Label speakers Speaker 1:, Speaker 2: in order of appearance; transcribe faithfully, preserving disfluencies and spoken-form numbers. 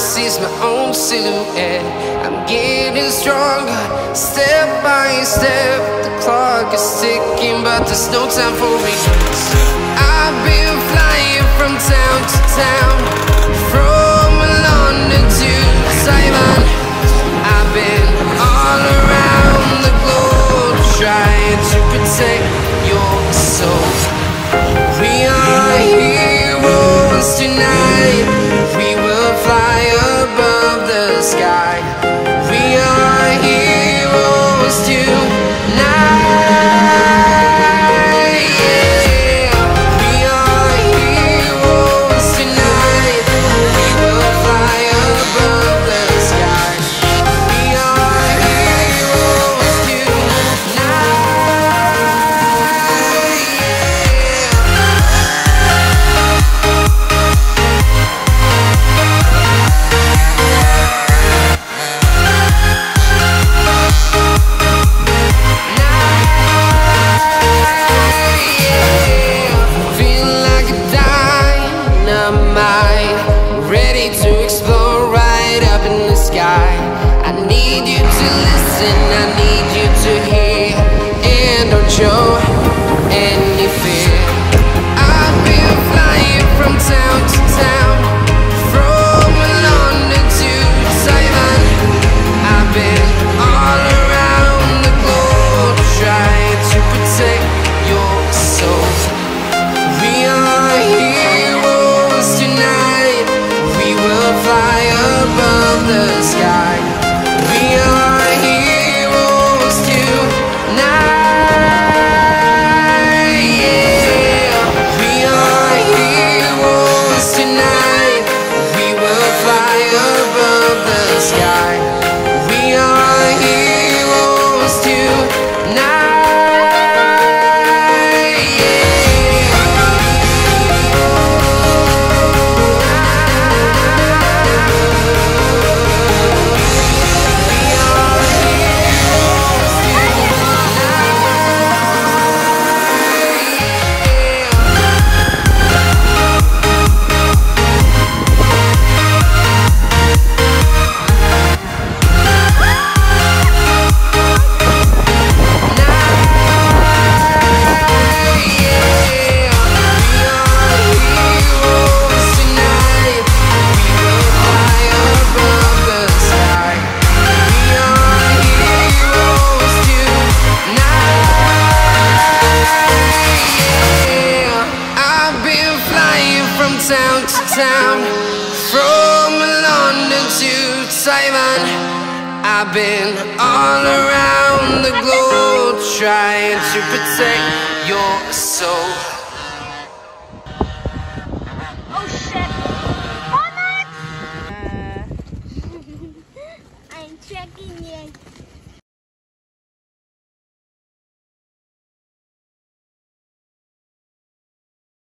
Speaker 1: sees my own silhouette. I'm getting stronger, step by step. The clock is ticking, but there's no time for regrets. I've been flying from town to town, from London to Taiwan. I've been all around the globe, trying to protect your soul. We are heroes tonight. We will fly above the sky. We are heroes tonight. Yeah. We are heroes tonight. We will fly above the sky. We are heroes tonight. Ready to explore right up in the sky. I need you to listen, I need you to hear, and don't show any fear. I've been flying from town to town, from London to Taiwan. I've been all around the globe, trying to protect your soul. We are heroes tonight. We will fly above the sky. We are heroes tonight. Yeah. We are heroes tonight. We will fly above the sky. We are heroes tonight. Town to town, from London to Taiwan. I've been all around the globe, trying to protect your soul.
Speaker 2: Oh shit! Mama! Uh, I'm checking it.